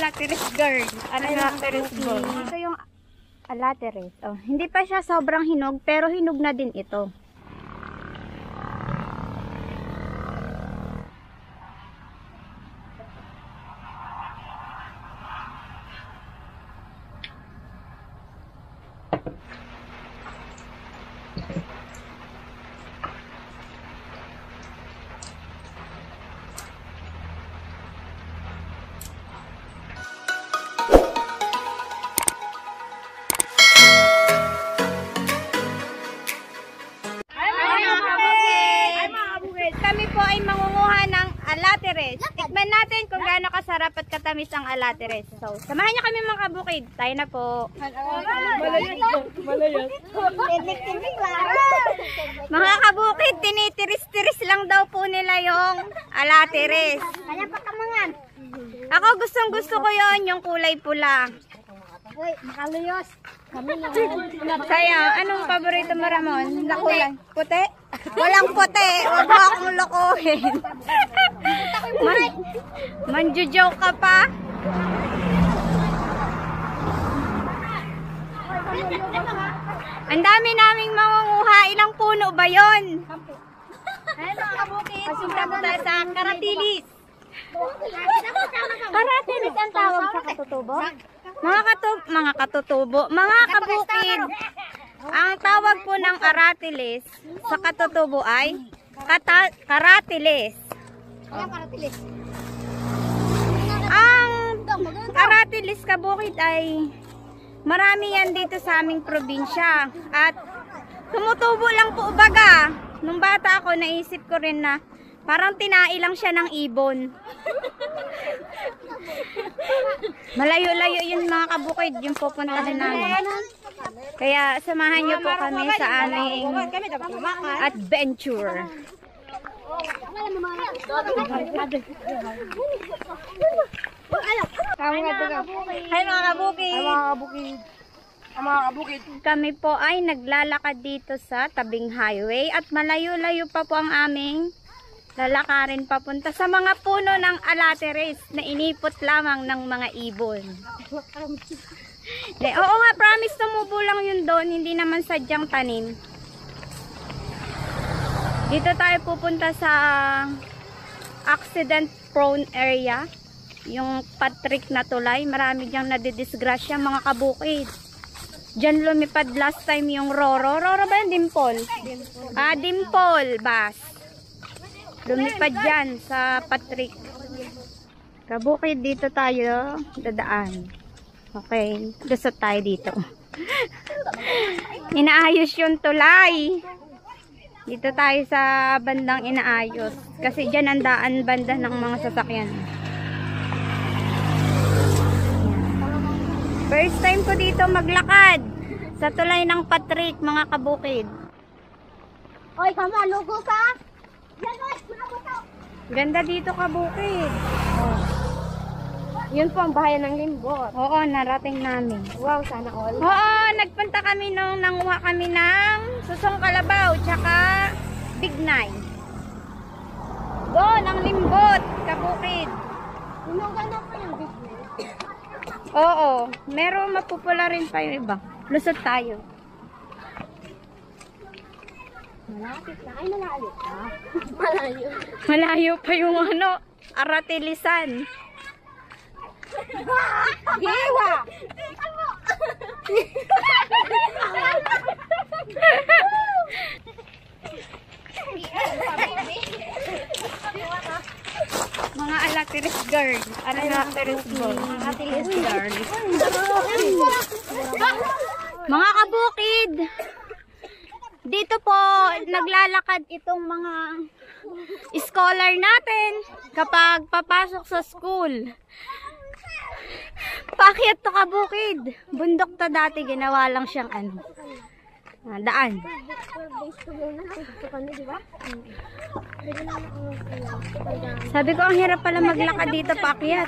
alateres girl. Ano yung alateres girl? Ito yung alateres. Oh, hindi pa siya sobrang hinog, pero hinog na din ito. Kami po ay mangunguha ng alateres. Tikman natin kung gaano kasarap at katamis ang alateres. So, samahan niyo kami mga kabukid. Tayo na po. Mga kabukid, tinitiris-tiris lang daw po nila yung alateres. Ako gustong-gusto ko yon, yung kulay pula. Makaluyos. Kaya, anong paborito mo, Ramon? Na kulay? Puti? Walang puti. Huwag mo akong lokohin. Manjujoke ka pa? Ang dami naming mangunguha. Ilang puno ba yon? Ayun mga kabukid. Pasunta po tayo sa Karatilis. Karatilis ang tawag sa katutubo? Mga katutubo, mga kabukid, ang tawag po ng aratilis sa katutubo ay karatilis. Ang aratilis kabukid ay marami yan dito sa aming probinsya at tumutubo lang po baga. Nung bata ako, naisip ko rin na parang tinailang siya ng ibon. Malayo-layo yun mga kabukid, yung pupuntahan namin. Kaya samahan niyo po kami sa aming adventure. Hi mga kabukid. Kami po ay naglalakad dito sa tabing highway at malayo-layo pa po ang aming lalakarin papunta sa mga puno ng alateres na inipot lamang ng mga ibon. Oo nga, promise, tumubo lang yun doon, hindi naman sadyang tanim. Dito tayo pupunta sa accident prone area, yung Patrick na tulay. Marami diyang nadidisgrasya mga kabukid. Diyan lumipad last time yung Roro. Roro ba yung Dimple? Dimple Bas. Lumipad dyan sa Patrick. Kabukid, dito tayo dadaan. Okay, lusot tayo dito. Inaayos yung tulay. Dito tayo sa bandang inaayos. Kasi dyan ang daan banda ng mga sasakyan. First time ko dito maglakad sa tulay ng Patrick, mga kabukid. Oy, kama, lugo ka? Ganda dito kabukid. Oh. Yun po ang bahayan ng Limbot. Oo, narating namin. Wow, sana all. Oo, nagpunta kami nung nanguha kami ng susong kalabaw, tsaka bignay. Doon, ang Limbot, kabukid. Inugan na po yung business. Oo, meron mapupula rin pa yung iba. Lusot tayo. Malapit na. Ay, malayo ka. Malayo. Malayo pa yung aratilisan. Hiwa! Mga alateres girl. Ano yung alateres girl? Alateres girl. Mga kabukid, dito po naglalakad itong mga scholar natin kapag papasok sa school. Paakyat to kabukid. Bundok to dati, ginawa lang siyang daan. Sabi ko, ang hirap pala maglakad dito paakyat.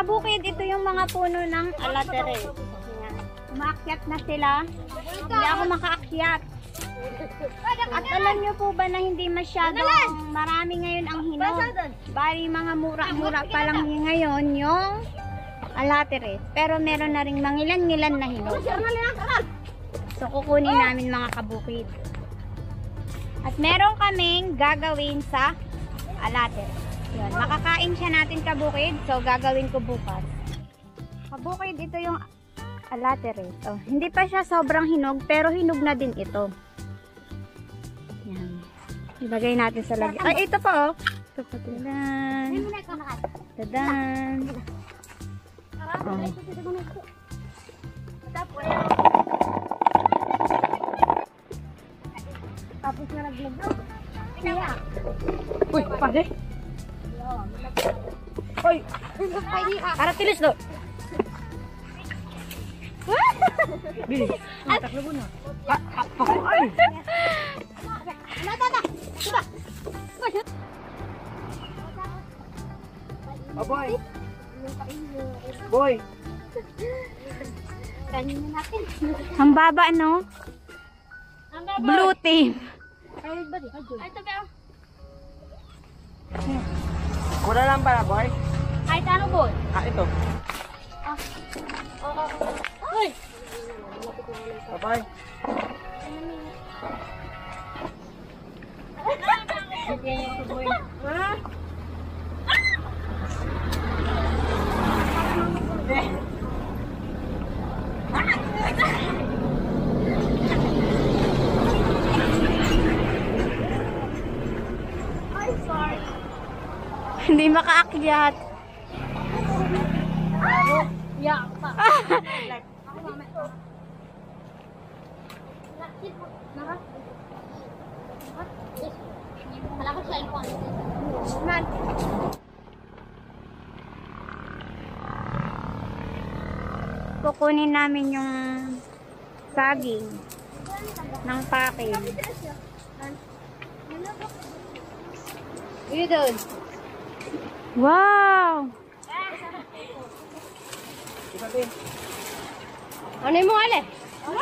kabukid, ito yung mga puno ng alatere. Ayan. Umaakyat na sila. Hindi ako makaakyat. At alam nyo po ba na hindi masyadong marami ngayon ang hinog? Bali mga mura-mura pa lang ngayon yung alatere. Pero meron na rin mangilan-ngilan na hinog. So kukunin namin mga kabukid. At meron kaming gagawin sa alatere. Yun, makakain siya natin kabukid. So gagawin ko bukas. Kabukid, ito yung alatere. Oh, hindi pa siya sobrang hinog, pero hinog na din ito. Yan. Ilagay natin sa lagyan. Ay, ito pa oh. Ito pa. Tadan. Tadan. Oh. Tapos na naglag. Uy, pare. Uy. Para tilis do. Bili. Taklo mo na. Ay. Boy. Boy. Kanina natin. Ang baba, no? Blue team. Ay, ito ba? Mura lang pala, boy. Kahit ano, boy? Ito. Uy! Bye-bye. Ha? Hindi makaakyat. Yeah, pa. Malakot sa ipon. Man. Kukunin namin yung saging ng pakin. You doon. Wow! Ano yung mga ale?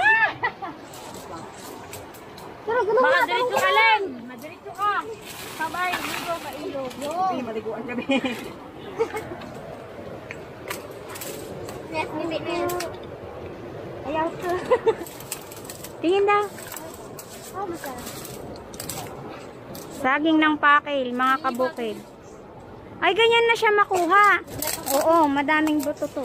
Pero ganun Baka na. diretso ka lang. Madiretso ka. Sabay, ligo ka ilog. Hindi, maliguan kami. Yes, hindi. Ayaw ko. Tingin daw. Oh, masarap. Saging ng pakil, mga kabukid. Ay, ganyan na siya makuha. Oo, madaming buto to.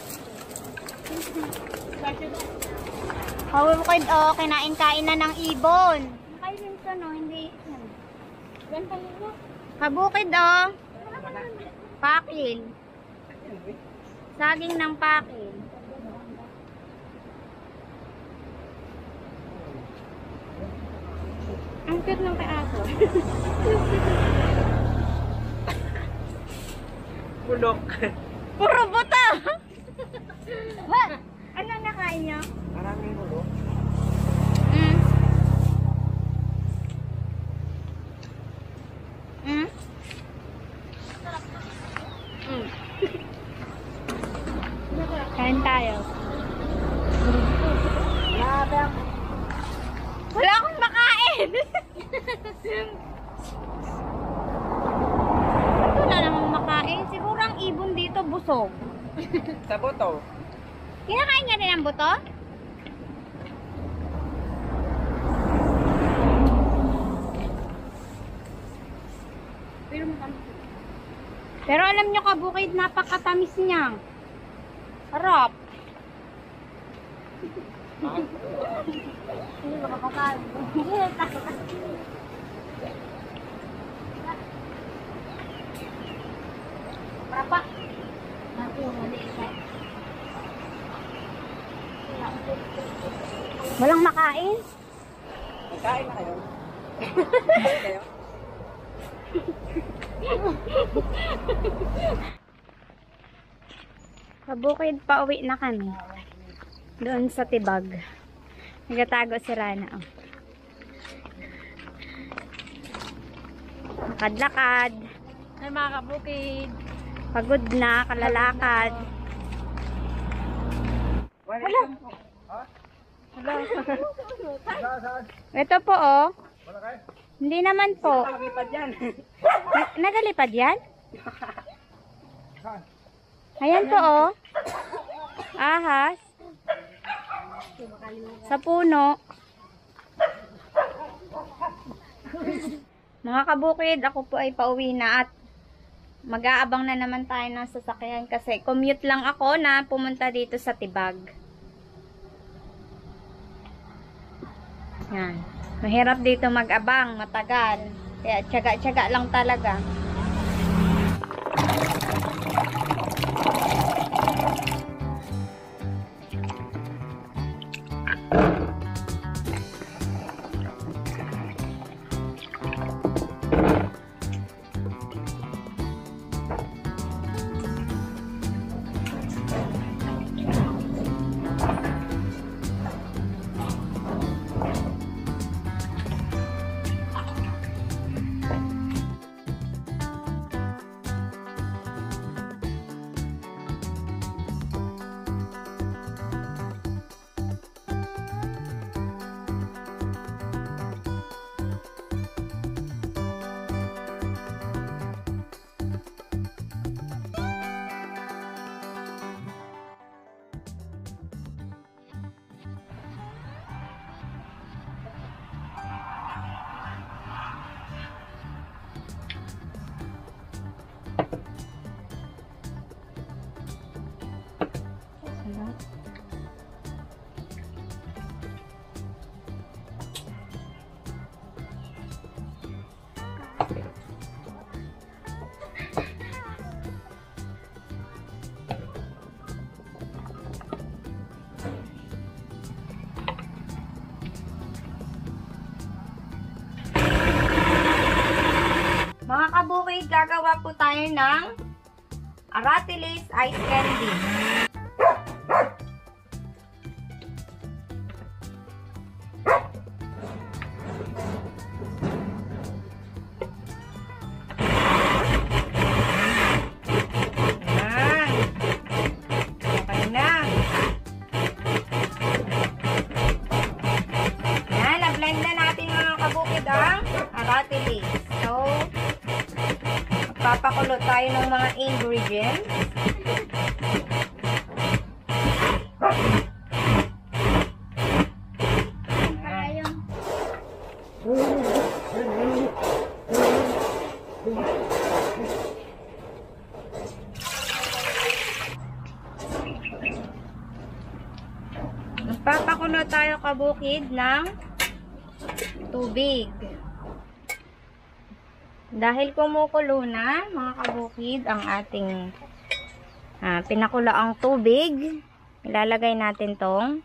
Kabukid, oh, kinain-kain na ng ibon. Kainin to, no? Hindi. Yan pa nila. Kabukid, oh. Pakil. Saging ng pakil. Ang cute ng kaaso. Pulok. Puro buto! Ano nakain niyo? Maraming pulok. Mm. Mm. Mm. Kain tayo. Wala akong makain! Wala namang makain. Siguro ang ibon dito busog. Sa boto. Kinakain niya rin ang buto? Pero alam nyo kabukid, napakatamis niya. Harap. Hindi ba kapakain? Berapa? Nanti yang maliit. Walang makain? Kain na kayo. Kain kayo. Kabukid, pauwi na kami. Doon sa Tibag. Nagatago si Rana. Oh. Lakad-lakad. Ay mga kabukid. Pagod na, kalalakad. Wala. Ito po, oh. Hindi naman po. Naglipad yan. Nagalipad yan? Ayan po, oh. Ahas. Sa puno. Mga kabukid, ako po ay pauwi na at mag-aabang na naman tayo ng sasakyan kasi commute lang ako na pumunta dito sa Tibag. Yan. Mahirap dito mag-abang, matagal. Kaya tiyaga-tiyaga lang talaga. Mga kabukid, gagawa po tayo ng Aratilis Ice Candy. Ayan. Okay na. Ayan, na-blend na natin mga kabukid ang Aratilis. So, papakulo tayo ng mga ingredients. Papakulo tayo kabukid ng tubig. Dahil kumukulo na, mga kabukid, ang ating pinakulaang tubig, ilalagay natin tong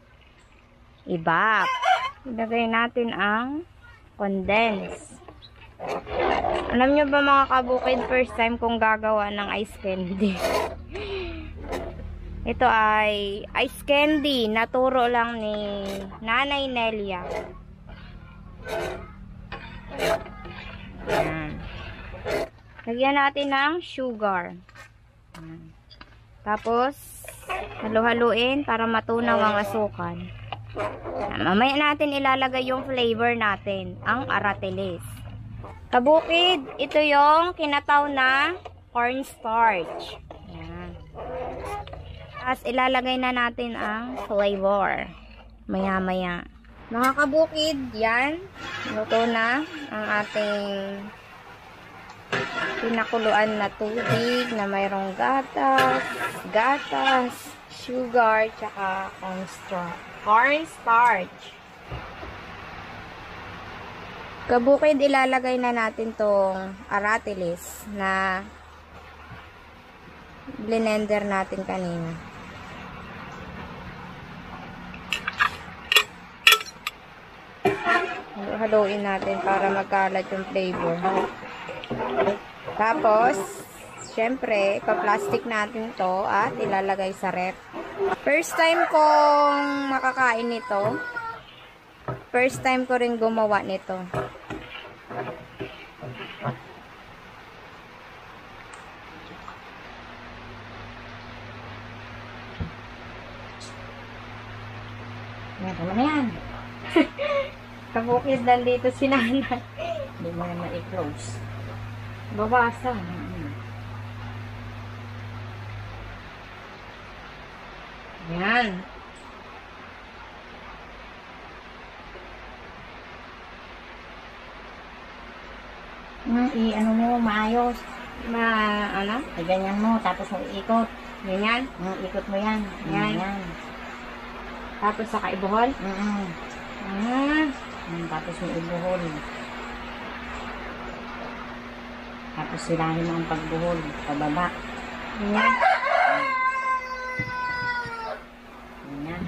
ibap. Ilagay natin ang condense. Alam nyo ba mga kabukid, first time kong gagawa ng ice candy. Ito ay ice candy, naturo lang ni Nanay Nelia. Ayan. Lagyan natin ng sugar. Ayan. Tapos, halo-haluin para matunaw ang asukal. Ayan. Mamaya natin ilalagay yung flavor natin, ang aratilis. Kabukid, ito yung kinataw na cornstarch. Ayan. Tapos, ilalagay na natin ang flavor. Maya-maya. Mga kabukid, yan. Luto na ang ating pinakuluan na tubig na mayroong gatas, sugar, tsaka cornstarch. Kabukid, ilalagay na natin tong aratilis na blender natin kanina. Haluin natin para magkalat yung flavor. Tapos, syempre, ipa-plastic natin to at ilalagay sa ref. First time kong makakain nito. First time ko rin gumawa nito. Yan, tama na yan. Kabukid nandito si nanay. Hindi mo naman i-close. Babasa. Yan. I-ano mo, maayos. Ano? Ganyan mo, tapos mo iikot. Ganyan. Ikot mo yan. Yan. Yan. Tapos saka ibuhol. Tapos mo ibuhol. Tapos silahin mo ang pagbuhol. Pababa. Ganyan. Yan.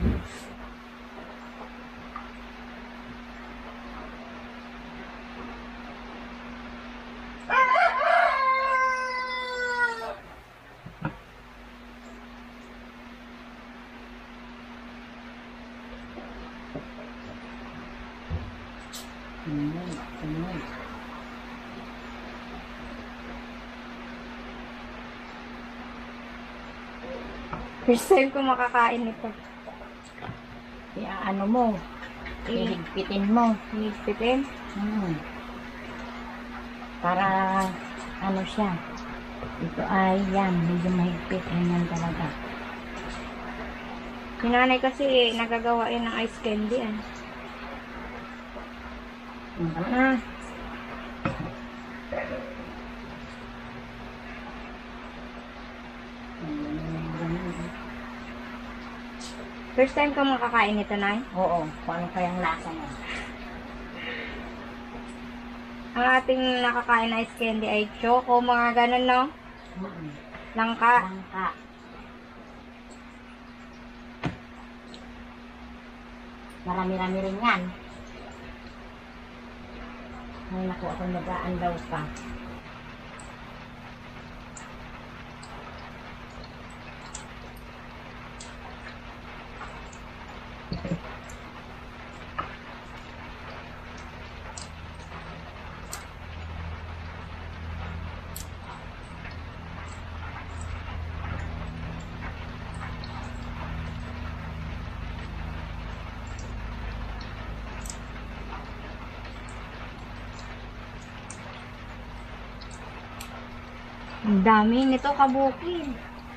First time ko makakain nito. Ano mo, ihigpitin mo. Higpitin. Para ano siya. Ito ay yan, medyo mahigpit. Yan talaga. Si nanay kasi nagagawa yun ng ice candy. First time ka makakain nito, Nay? Oo, kung ano kayang lasa niya. Ang ating nakakain na ice candy ay choco, mga ganun, no? Langka. Langka. Marami-rami rin yan. Ay, naku, ako nag-aandaw pa. Ang dami nito, kabukid.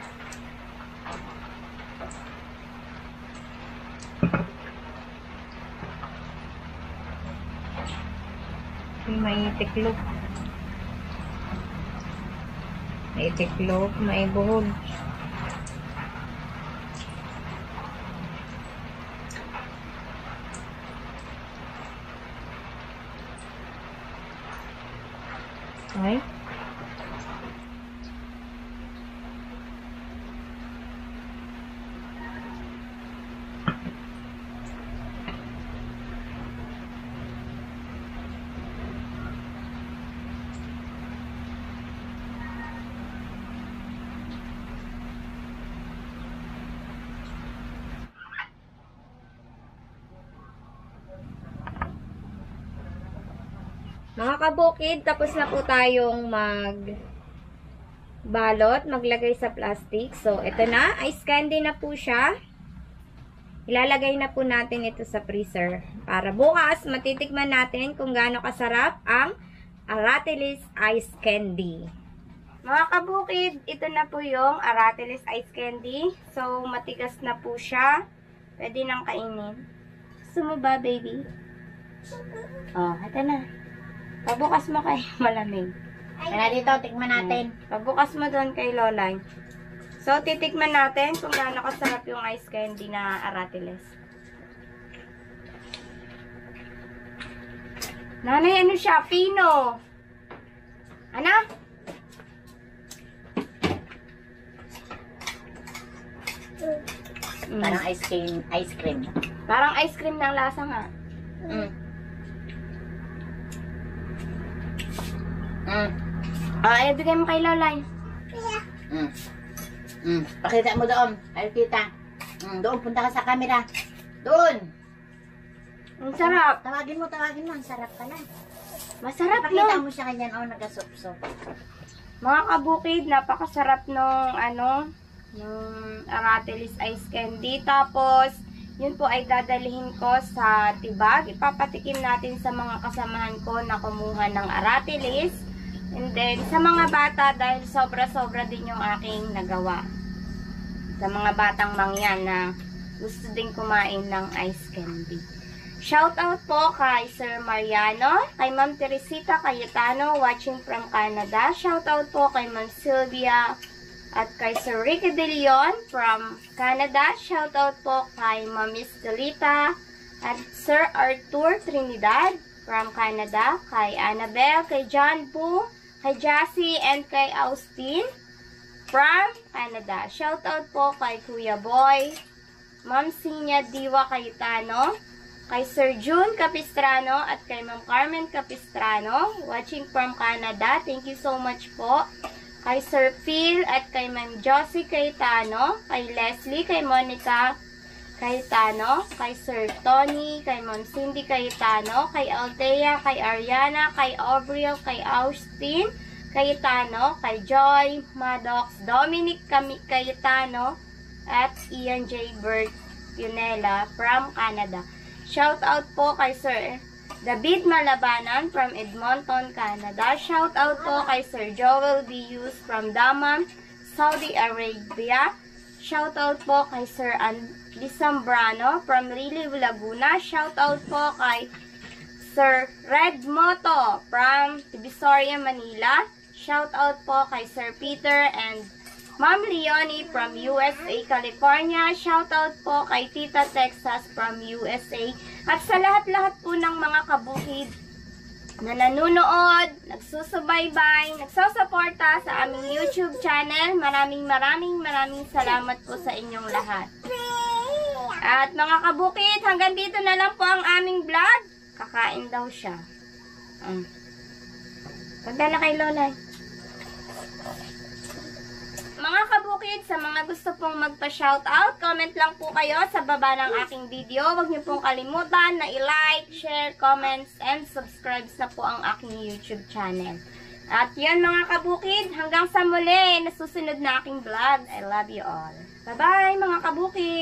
May tiklop. May tiklop, may buhol. Okay. Mga kabukid, tapos na po tayong balot, maglagay sa plastic. So, ito na, ice candy na po siya. Ilalagay na po natin ito sa freezer. Para bukas, matitikman natin kung gaano kasarap ang Aratilis Ice Candy. Mga kabukid, ito na po yung Aratilis Ice Candy. So, matigas na po siya. Pwede nang kainin. Gusto mo ba, baby? Oh, ito na. Pagbukas mo kay malamig. Tara dito, tikman natin. Pagbukas mo doon kay Lolay. So, titikman natin kung gaano kasarap yung ice candy na Aratiles. Nanay, ano siya? Pino. Ano? Parang ice cream. Parang ice cream ng lasa nga. Ibigay mo kay Lolay. Pakita mo doon. Ay, kita. Doon, punta ka sa camera. Doon. Ang sarap. Tawagin mo. Ang sarap pala. Masarap, Pakita no? mo siya kanyan. Oh, nagasupsop. Mga kabukid, napakasarap nung Aratilis Ice Candy. Tapos, Yun po ay dadalhin ko sa Tibag. Ipapatikim natin sa mga kasamahan ko na kumuha ng aratilis. And then, sa mga bata, dahil sobra-sobra din yung aking nagawa. Sa mga batang mangyan na gusto din kumain ng ice candy. Shoutout po kay Sir Mariano, kay Ma'am Teresita Cayetano, watching from Canada. Shoutout po kay Ma'am Sylvia at kay Sir Ricky De Leon from Canada. Shoutout po kay Ma'am Estelita at Sir Arthur Trinidad from Canada. Kay Annabelle, kay John Boo, kay Jassy, and kay Austin from Canada. Shoutout po kay Kuya Boy, Ma'am Sinya Diwa Cayetano, kay Sir June Capistrano at kay Ma'am Carmen Capistrano, watching from Canada. Thank you so much po. Kay Sir Phil at kay Ma'am Josie Cayetano, kay Leslie, kay Monica Cayetano, kay Sir Tony, kay Ma'am Cindy Cayetano, kay Althea, kay Ariana, kay Aubriel, kay Austin Cayetano, kay Joy, Maddox, Dominic Cayetano, at Ian J. Bert Yunela from Canada. Shout out po kay Sir David Malabanan from Edmonton, Canada. Shout out po kay Sir Joel Dius from Dammam, Saudi Arabia. Shout out po kay Sir Andy Zambrano from Liliw, Laguna. Shout out po kay Sir Red Moto from Divisoria, Manila. Shout out po kay Sir Peter and Ma'am Leonie from USA, California. Shoutout po kay Tita Texas from USA. At sa lahat-lahat po ng mga kabukid na nanonood, nagsusubaybay, nagsusuporta sa aming YouTube channel. Maraming salamat po sa inyong lahat. At mga kabukid, hanggang dito na lang po ang aming vlog. Kakain daw siya. Pagdala kay Lola. Mga kabukid, sa mga gusto pong magpa-shoutout, comment lang po kayo sa baba ng aking video. Huwag niyo pong kalimutan na i-like, share, comments, and subscribe na po ang aking YouTube channel. At yan mga kabukid, hanggang sa muli, nasusunod na aking vlog. I love you all. Bye-bye mga kabukid!